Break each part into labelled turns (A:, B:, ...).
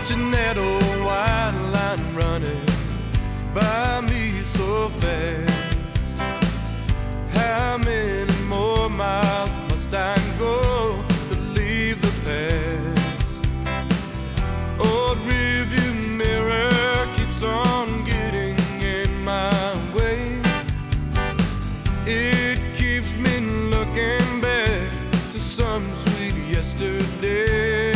A: watching that old white line running by me so fast. How many more miles must I go to leave the past? Old rearview mirror keeps on getting in my way. It keeps me looking back to some sweet yesterday.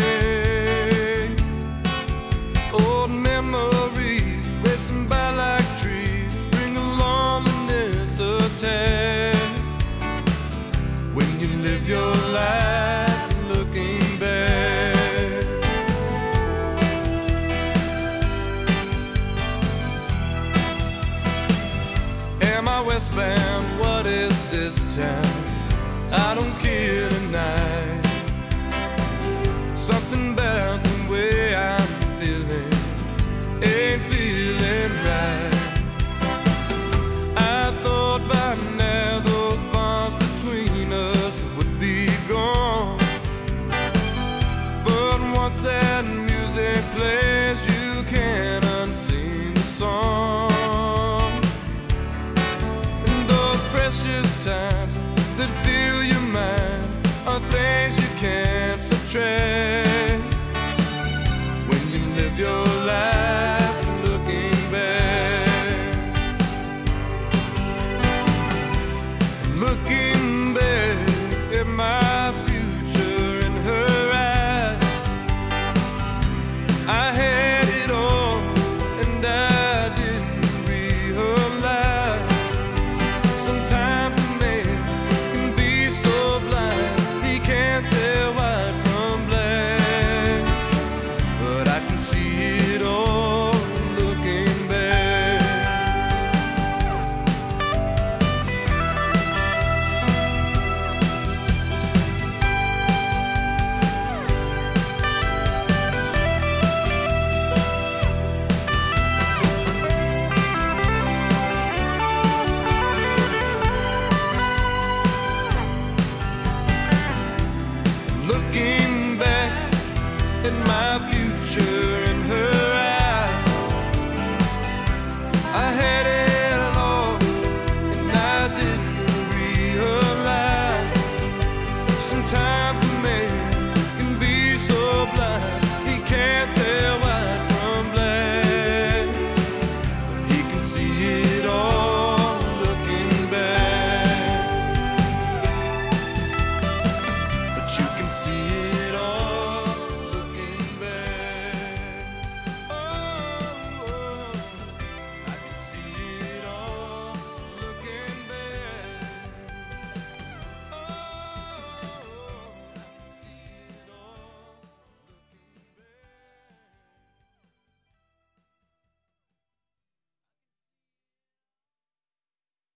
A: Old memories racing by like trees bring a loneliness attached. When you live your life looking back. Am I westbound? What is this town? I don't care tonight. Something about the way I'm feeling ain't feeling right. I thought by now those bonds between us would be gone, but once that music plays, you can't unsing the song. And those precious times that fill your mind are things you can't subtract. When you live your life looking back, looking back at my future in her eyes. I had it all and I didn't realize. Sometimes a man can be so blind he can't tell white from black, but I can see it all looking back. Looking back at my future